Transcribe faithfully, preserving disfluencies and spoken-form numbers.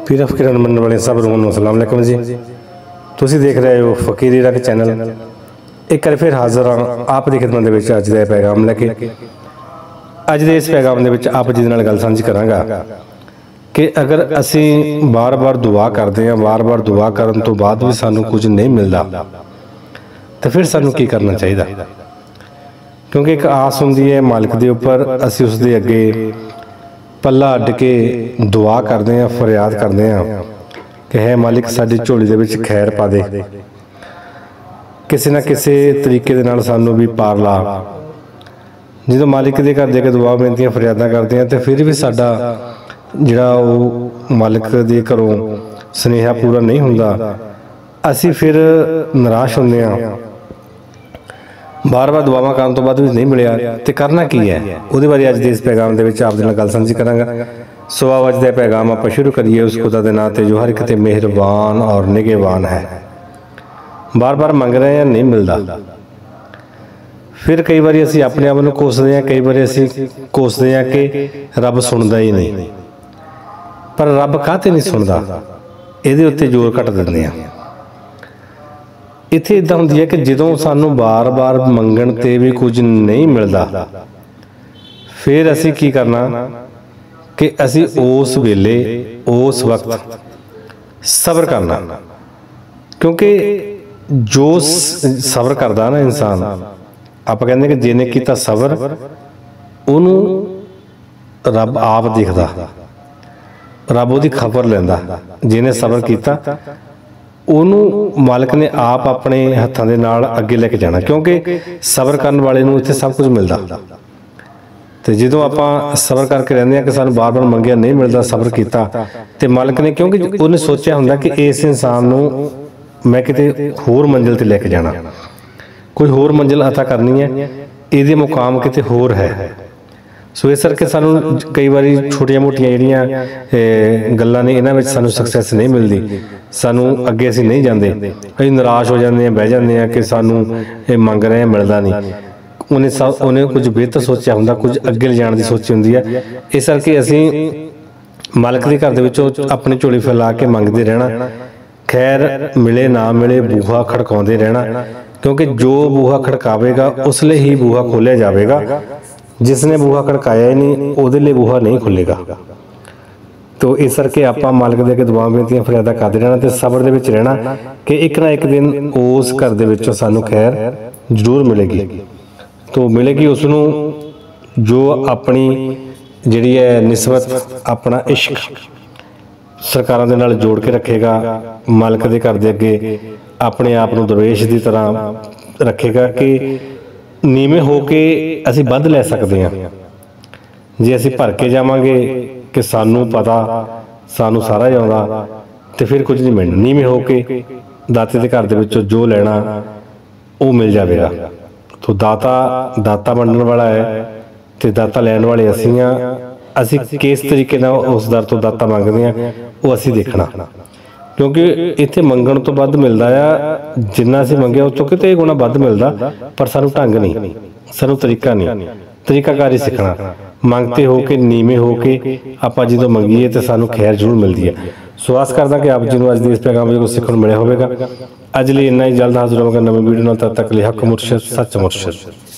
पीर फकीर मनण वाले सब रूह अस्सलाम वालेकुम जी। तुसीं देख रहे हो फकीर इराक चैनल। एक बार फिर हाज़र हाँ आप दी खिदमत दे विच अज दा पैगाम लैके। अज दे इस पैगाम दे विच आप जी दे नाल गल सांझी करांगा कि अगर असीं बार बार दुआ करते हैं, बार बार दुआ करन तो बाद भी सानूं कुछ नहीं मिलता तो फिर सानूं की करना चाहिए। क्योंकि एक आस हुंदी है मालिक दे उपर, असीं उस दे अगे पल्ला अड्ड के दुआ करते हैं, फरियाद करते हैं कि है मालिक साडी झोली दे विच खैर पा दे, किसी ना किसी तरीके दे नाल सानूं भी पार ला। जो मालिक के घर जाके दुआ बेनतियां फरियादां करते हैं तो फिर भी साडा जिहड़ा वो मालिक दे घरों सुनेहा पूरा नहीं हुंदा, असीं फिर निराश हुंदे हां। बार बार दुआवां करन तो बाद भी नहीं मिलिया तो करना की है, उहदे बारे अज दे इस पैगाम दे विच आप दे नाल गल सांझी करांगा। सो आओ अज दा पैगाम आपां शुरू करिए उस खुदा दे नां ते जो हर एक ते मेहरबान और निगहबान है। बार बार मंग रहे हैं, नहीं मिलता। फिर कई बार असीं अपने आप नूं कोसदे हां, कई बार असीं कोसदे हां कि रब सुणदा ही नहीं। पर रब काहते नहीं सुणदा, इहदे उत्ते जोर घट दिंदे हां। इत्थे इदां हुंदी है कि जदों सानूं बार बार मंगण ते भी कुछ नहीं मिलता फिर असीं की करना कि असीं उस वेले उस वक्त सब्र करना। क्योंकि जो सब्र करदा ना इंसान, आप कहते कि जिन्हें किया सबर उन्हों रब आप दिखदा, रब उहदी खबर लैंदा। जिन्हें सबर किया उन्होंने मालिक ने आप अपने हत्थों के नाल अगे लेके जाना। क्योंकि सबर करने वाले नूं इत्थे सब कुछ मिलता। तो जो आप सबर करके रहंदे हैं कि सानूं बार बार मंगिया नहीं मिलता, सबर किया तो मालिक ने, क्योंकि उन्हें सोचा हुंदा कि इस इंसान नूं मैं किते होर मंजिल ते लेके जाना, कोई होर मंजिल अता करनी है, इहदे मुकाम किते होर है। सो इस करके सानूं कई बार छोटियां मोटियां जिहड़ियां गल्लां ने इन्हां विच सानूं सक्सैस नहीं मिलती, सानूं अगे असीं नहीं जांदे, असीं निराश हो जांदे हैं, बह जांदे हैं कि सानूं ये मंग रहे हैं मिलदा नहीं। उन्हें सब उन्हें कुछ बेहतर सोचा हुंदा, कुछ अगे ले जाण दी सोची हुंदी है। इस करके असीं मालिक दे घर दे विचों अपनी झोली फैला के मंगदे रहना, खैर मिले ना मिले बूहा खड़काउंदे रहना। क्योंकि जो बूहा खड़कावेगा उसले ही बूहा खोलिया जाएगा, जिसने बूहा खड़काया ही नहीं उहदे लिए बूहा नहीं खुलेगा। तो इस करके आपां मालिक दे अगे दुआ बेनतियां फरियादां करदे रहना ते सबर दे विच रहना कि एक ना एक दिन उस घर दे विचों सानूं खैर जरूर मिलेगी। तो मिलेगी उसनूं जो अपनी जिहड़ी है निस्बत अपना इश्क सरकारां दे नाल जोड़ के रखेगा, मालिक दे घर दे अगे अपने आप नूं दरवेश की तरह रखेगा कि नीवें होके असीं वध लै सकते हैं। जे असीं भर के जावांगे कि सानूं पता सानूं सारा ही आउंदा तो फिर कुछ नहीं मिलना। नीवें होके दाते दे घर दे विचों जो लेना वो मिल जाएगा। तो दाता दाता वंडण वाला है तो दाता लैण वाले असीं हां। असीं किस तरीके नाल उस दर तो दाता मंगदे हां वो असीं देखना। क्योंकि इत्थे मंगण तो वध मिलदा आ, जिन्ना असीं मंगिया उस तो किते गुणा वध मिलदा, पर सानूं ढंग नहीं, सानूं तरीका नहीं, तरीकाकार ही सीखना। मंगते हो के नीवें हो के आपां जदों मंगीए तो सानूं खैर जरूर मिलती है। सो आस करदा कि आप जी नूं अज दे इस पैगाम कुछ सीखण मिलिया होवेगा। अज लई इन्ना ही, जल्द हाज़र होवांगा नवीं वीडियो नाल। तद तक लिए हक मुर्शद सच मुर्शद।